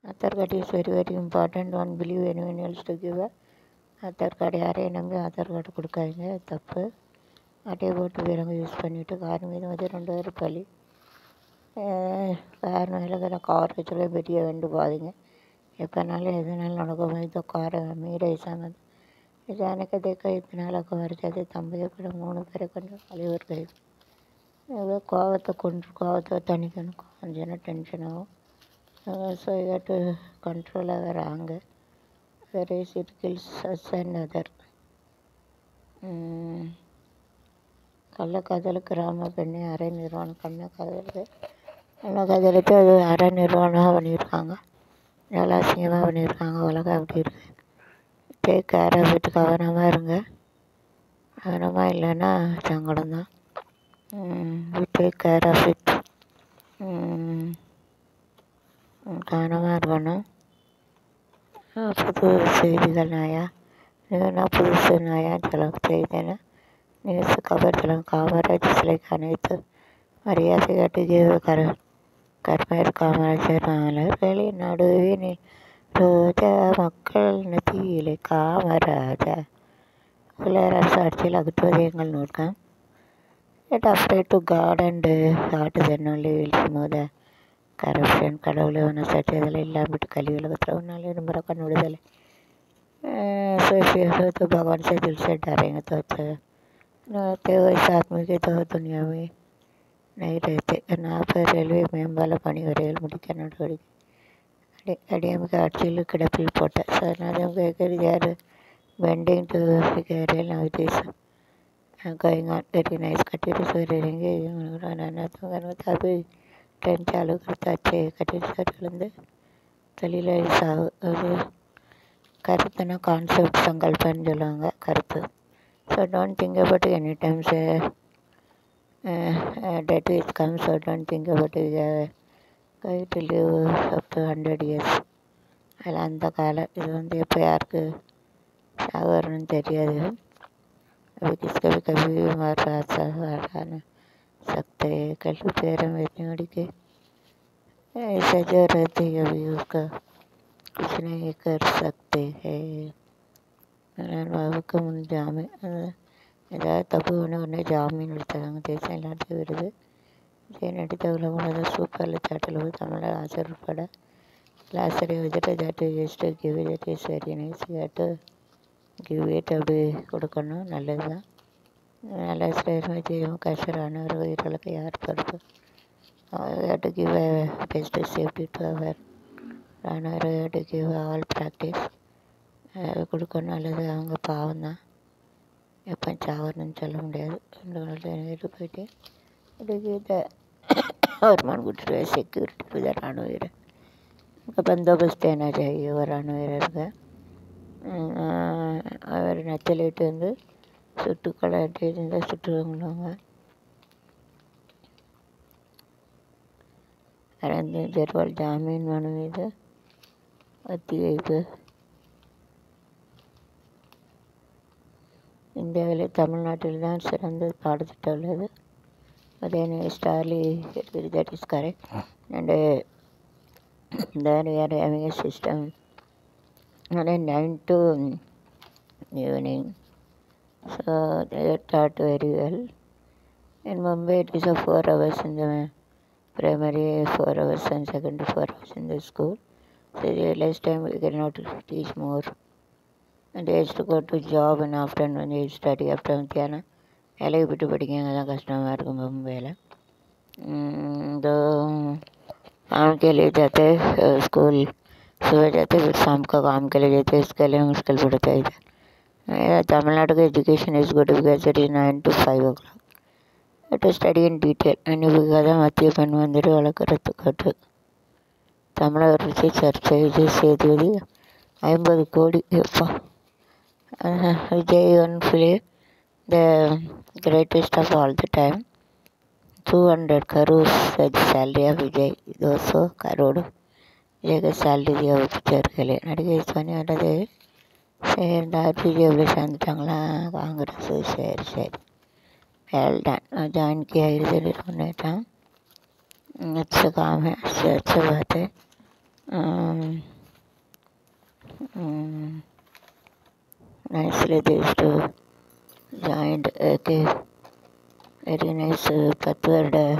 Aadhaar card is very very important. One believe anyone else to give a Aadhaar card. யாரையும் நம்பி Aadhaar card கொடுக்காதீங்க, தப்பு. அட்டையை போட்டு வேறவங்க யூஸ் பண்ணிவிட்டு கார் மீது வந்து 2000 பள்ளி கார் மேலே கார் வச்சுல பெரிய வெண்டு போகாதீங்க. எப்போனாலும் எதுனாலும் நடக்கும். तो कार मेरा ऐसा मत जाने का देखा इतना लगा मर जाते तंबे ಕೂಡ 3 பேரை கொண்டு அழிவர் கை ஏதோ கோவத்தை தணிக்கணும். கொஞ்சம் டென்ஷன் ஆகும். So you have to control our anger. Otherwise it kills us and other. கள்ளக்காதலுக்கு ராம பெண்ணை அரை நிறுவனம் கள்ளக்காதலுக்கு அது அரை நிறுவனமாக பண்ணியிருக்காங்க. நல்லா அசிங்கமாக பண்ணியிருக்காங்க. உலகம் அப்படி இருக்குது. Take care of it. கவனமாக இருங்க. கவனமாக இல்லைன்னா சங்கடம் தான். Take care of it. கவனமாக இருக்கணும். புது செய்திகள் நாயா நீனா புதுசு நாயா ஜலம் செய்தேன்னு நியூஸ் கவர் ஜலம் காமராஜ் சிலைக்கு அனைத்து மரியாதை காட்டுகிறது. கர்மர் காமராஜர் மலர் வெளிநடுவே ரோஜா மக்கள் நதியிலே காமராஜா பிள்ளையரசு ஆட்சியில் அகற்றுவது எங்கள் நோக்கம். Yet afraid to God and God then only will remove the corruption. கடவுளை ஒன்று சட்டத்தில் இல்லாமட்டு கல்வி உலகத்தில் ஒன்றால் இருமுறை கண் விடுதலை. तो भगवान से दिल से डरेंगे तो अच्छा रहते. वैसे आदमी के तो दुनिया में नहीं रहते. ना पर रेलवे में वाला பணி வரையில் முடிக்க நடவடிக்கை. அடிஎம்கே ஆட்சியில் கிடப்பில் போட்ட சார் யார் pending to carrier now this going on very nice. Cutting से रहेंगे नाना तो अभी ट्रेन चालू करता अच्छे कटिंग से தொழிலை ஒரு கருத்துனா கான்செப்ட் சங்கல்பன்னு சொல்லுவாங்க கருத்து. So don't think about any times death is come. So don't think about going to live up to 100 years. அதில் அந்த காலம் இது வந்து எப்போ யாருக்கு சாகணும்னு தெரியாது. अभी किसका भी कभी भी मर रहा सकते. कल पैरों में जोड़ के ऐसा जो रहती है अभी उसका कुछ नहीं कर सकते हैं. பாபுக்கு முன் ஜாமீன் ஏதாவது தப்பு ஒன்று ஜாமீன் எடுத்தாங்க. தேசம் எல்லாத்தையும் வருது. விஜய் நடித்த உலகம் சூப்பரில் சாட்டளவு தமிழ் ஆசர் உட்பட லாசரை வச்சுட்டு ஜாட்டு just give it is very nice. ஜாட்டு கிவ் இட் அப்படி கொடுக்கணும். நல்லது தான். நல்ல செய்யும் கஷ்டரானவர் உயிர்களுக்கு யார் பொறுப்பு. To give best safety to our ராணுவர் டு கிவ் ஆல் ப்ராக்டிஸ் கொடுக்கணும். நல்லது. அவங்க பாவம் தான். எப்போ சாகணும்னு சொல்ல முடியாது. வீட்டு போயிட்டு இதுக்கு வருமானம் கொடுத்துட்டு செக்யூரிட்டி புது ராணுவ வீரர் பந்தோபஸ்து என்ன செய்ய ஒரு ராணுவ வீரருக்கு அவர் நச்சலிட்டு வந்து சுட்டுக்கொலை இருந்தால் சுட்டுவாங்க. ஜெர்வால் ஜாமீன் மனு மீது ஒத்திவைப்பு. இந்தியாவில் தமிழ்நாட்டில் தான் சிறந்த பாடத்திட்டம் உள்ளது. அதே ஸ்டார்லி that is correct. And there we are having a system 9 to evening. So they are taught very well. In Mumbai it is a 4 hours in the primary, 4 hours and secondary 4 hours in the school. So less time we cannot teach more. And they used to go to job and afternoon when they study after மத்தியானம் வேலையை விட்டு படிக்காங்க. தான் கஷ்டமாக இருக்கும் மும்பையில். तो काम के लिए जाते स्कूल सुबह जाते फिर शाम को काम के लिए जाते. इसके लिए मुश्किल पड़ता है. तमिलनाडु का education is good because it is 9 to 5 o'clock. to study in detail. அனுபவிக்காத மத்திய பெண் மந்திரி வழக்கறுத்துக்கட்டு. தமிழக அரசை சர்ச்சை. விஜய் சேதுபதி 50 கோடி. எப்பா Vijay one film the greatest of all the time. 200 crores the salary of Vijay. 200 crore Vijay का सैलरी दिया वो पिक्चर के लिए. நடிகை பண்ணி வர்றது சேர்ந்தார். பிஜேபியில் சேர்ந்துட்டாங்களா காங்கிரஸ். சரி சரி वेल डन. ज्वाइन किया इधर होने था. अच्छा काम है. अच्छा बात है. Um, um, Nicely these two joined. Okay, very nice. Patward